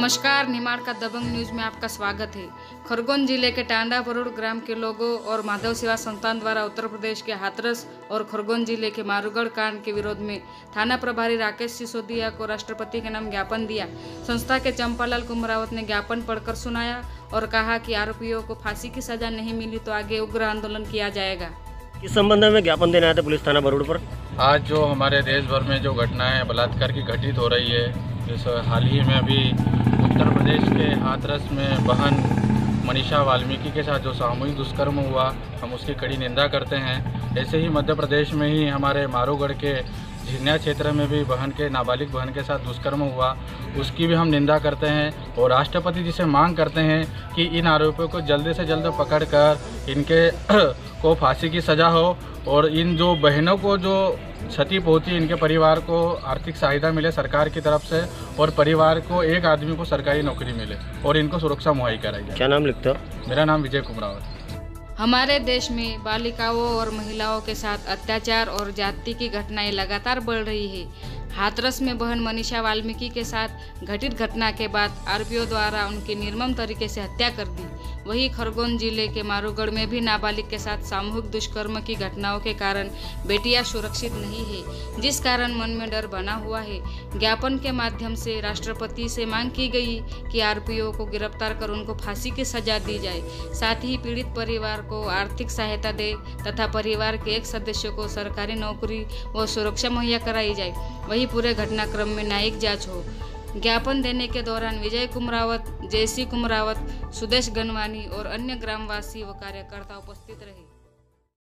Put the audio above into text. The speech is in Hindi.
नमस्कार, निमाड़ का दबंग न्यूज में आपका स्वागत है। खरगोन जिले के टांडा बरोड़ ग्राम के लोगों और माधव सेवा संस्थान द्वारा उत्तर प्रदेश के हाथरस और खरगोन जिले के मारूगढ़ कांड के विरोध में थाना प्रभारी राकेश सिसोदिया को राष्ट्रपति के नाम ज्ञापन दिया। संस्था के चंपालाल कुमरावत ने ज्ञापन पढ़कर सुनाया और कहा कि आरोपियों को फांसी की सजा नहीं मिली तो आगे उग्र आंदोलन किया जाएगा। किस संबंध में ज्ञापन देने आए थे पुलिस थाना बरोड़ पर? आज जो हमारे देश भर में जो घटनाएं बलात्कार की घटित हो रही है, जैसे हाल ही में अभी उत्तर प्रदेश के हाथरस में बहन मनीषा वाल्मीकि के साथ जो सामूहिक दुष्कर्म हुआ, हम उसकी कड़ी निंदा करते हैं। ऐसे ही मध्य प्रदेश में ही हमारे मारूगढ़ के झिन्या क्षेत्र में भी नाबालिग बहन के साथ दुष्कर्म हुआ, उसकी भी हम निंदा करते हैं और राष्ट्रपति जी से मांग करते हैं कि इन आरोपियों को जल्द से जल्द पकड़कर इनके को फांसी की सज़ा हो और इन जो बहनों को जो क्षति पहुंची, इनके परिवार को आर्थिक सहायता मिले सरकार की तरफ से और परिवार को एक आदमी को सरकारी नौकरी मिले और इनको सुरक्षा मुहैया कराई जाए। क्या नाम लिखते हो? मेरा नाम विजय कुमरावत। हमारे देश में बालिकाओं और महिलाओं के साथ अत्याचार और जाति की घटनाएं लगातार बढ़ रही है। हाथरस में बहन मनीषा वाल्मीकि के साथ घटित घटना के बाद आरोपियों द्वारा उनकी निर्मम तरीके से हत्या कर दी। वहीं खरगोन जिले के मारूगढ़ में भी नाबालिग के साथ सामूहिक दुष्कर्म की घटनाओं के कारण बेटियां सुरक्षित नहीं है, जिस कारण मन में डर बना हुआ है। ज्ञापन के माध्यम से राष्ट्रपति से मांग की गई कि आरोपियों को गिरफ्तार कर उनको फांसी की सजा दी जाए, साथ ही पीड़ित परिवार को आर्थिक सहायता दे तथा परिवार के एक सदस्य को सरकारी नौकरी व सुरक्षा मुहैया कराई जाए। वहीं पूरे घटनाक्रम में न्यायिक जांच हो। ज्ञापन देने के दौरान विजय कुमरावत, जयसी कुमरावत, सुदेश गनवानी और अन्य ग्रामवासी व कार्यकर्ता उपस्थित रहे।